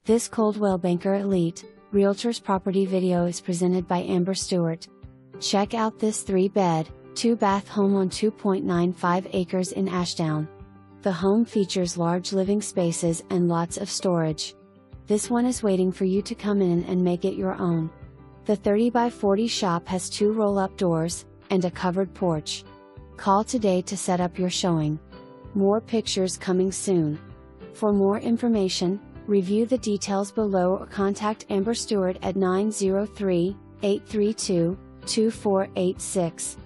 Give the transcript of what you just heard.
This Coldwell Banker Elite, Realtors property video is presented by Amber Stewart. Check out this 3-bed, 2-bath home on 2.95 acres in Ashdown. The home features large living spaces and lots of storage. This one is waiting for you to come in and make it your own. The 30 by 40 shop has 2 roll-up doors, and a covered porch. Call today to set up your showing. More pictures coming soon. For more information, review the details below or contact Amber Stewart at 903-832-2486.